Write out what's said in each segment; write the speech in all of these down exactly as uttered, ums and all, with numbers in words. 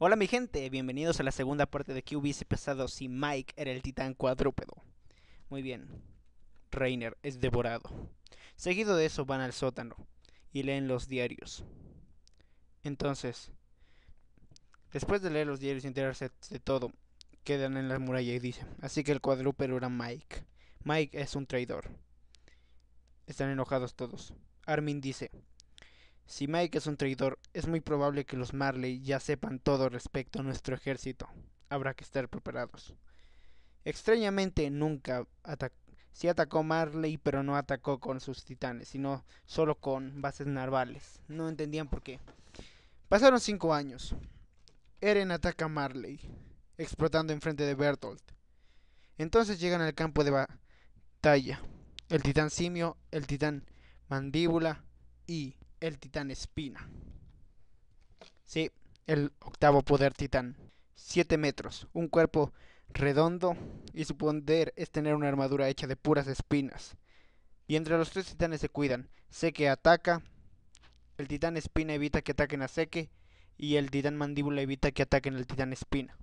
Hola mi gente, bienvenidos a la segunda parte de ¿Qué hubiese pasado si Mike era el titán cuadrúpedo? Muy bien, Reiner es devorado. Seguido de eso van al sótano y leen los diarios. Entonces, después de leer los diarios y enterarse de todo, quedan en la muralla y dicen, así que el cuadrúpedo era Mike. Mike es un traidor. Están enojados todos. Armin dice, si Mike es un traidor, es muy probable que los Marley ya sepan todo respecto a nuestro ejército. Habrá que estar preparados. Extrañamente nunca atacó. Sí atacó Marley, pero no atacó con sus titanes, sino solo con bases navales. No entendían por qué. Pasaron cinco años. Eren ataca a Marley, explotando enfrente de Bertolt. Entonces llegan al campo de batalla. El titán simio, el titán mandíbula y el titán espina. Sí, el octavo poder titán. Siete metros, un cuerpo redondo y su poder es tener una armadura hecha de puras espinas. Y entre los tres titanes se cuidan. Seke ataca, el titán espina evita que ataquen a Seke y el titán mandíbula evita que ataquen al titán espina.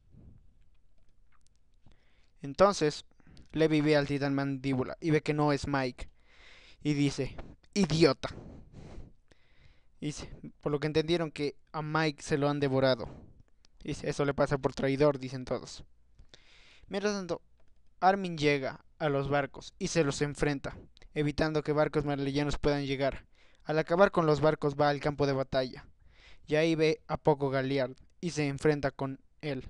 Entonces, Levi ve al titán mandíbula y ve que no es Mike y dice, idiota. Dice, por lo que entendieron que a Mike se lo han devorado. Dice, eso le pasa por traidor, dicen todos. Mientras tanto, Armin llega a los barcos y se los enfrenta, evitando que barcos marleyanos puedan llegar. Al acabar con los barcos va al campo de batalla, y ahí ve a Poco Galliard y se enfrenta con él.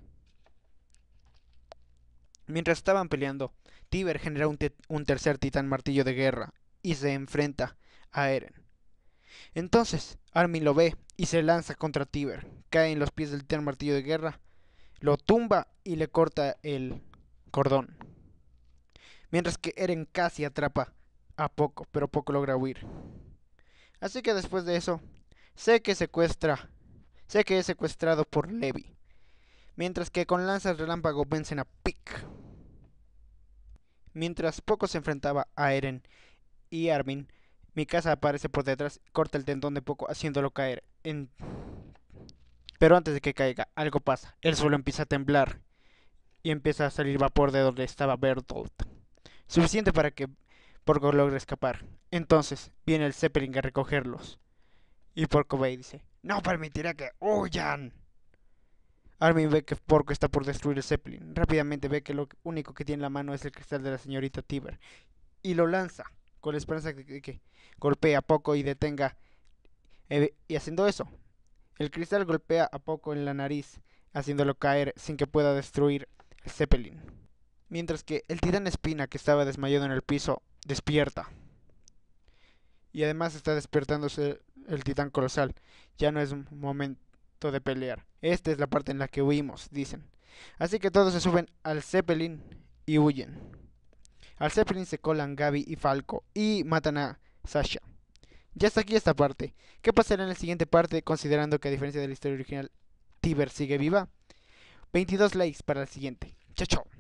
Mientras estaban peleando, Tiber genera un, un tercer titán martillo de guerra y se enfrenta a Eren. Entonces, Armin lo ve y se lanza contra Tiber, cae en los pies del titán martillo de guerra, lo tumba y le corta el cordón. Mientras que Eren casi atrapa a Poco, pero Poco logra huir. Así que después de eso, sé que secuestra, sé que es secuestrado por Levi. Mientras que con lanzas relámpago vencen a Pick. Mientras Poco se enfrentaba a Eren y Armin, Mikasa aparece por detrás, corta el tendón de Poco haciéndolo caer. En... Pero antes de que caiga, algo pasa. El suelo empieza a temblar y empieza a salir vapor de donde estaba Bertolt. Suficiente para que Porco logra escapar. Entonces viene el Zeppelin a recogerlos. Y Porco ve y dice, no permitiré que huyan. Armin ve que Porco está por destruir el Zeppelin. Rápidamente ve que lo único que tiene en la mano es el cristal de la señorita Tiber. Y lo lanza, con la esperanza de que, que golpee a Poco y detenga. Eh, y haciendo eso, el cristal golpea a Poco en la nariz, haciéndolo caer sin que pueda destruir el Zeppelin. Mientras que el titán espina que estaba desmayado en el piso despierta. Y además está despertándose el titán colosal. Ya no es un momento de pelear. Esta es la parte en la que huimos, dicen. Así que todos se suben al Zeppelin y huyen. Al Zeppelin se colan Gaby y Falco y matan a Sasha. Ya está aquí esta parte. ¿Qué pasará en la siguiente parte considerando que a diferencia de la historia original Tiber sigue viva? veintidós likes para la siguiente. Chao, chao.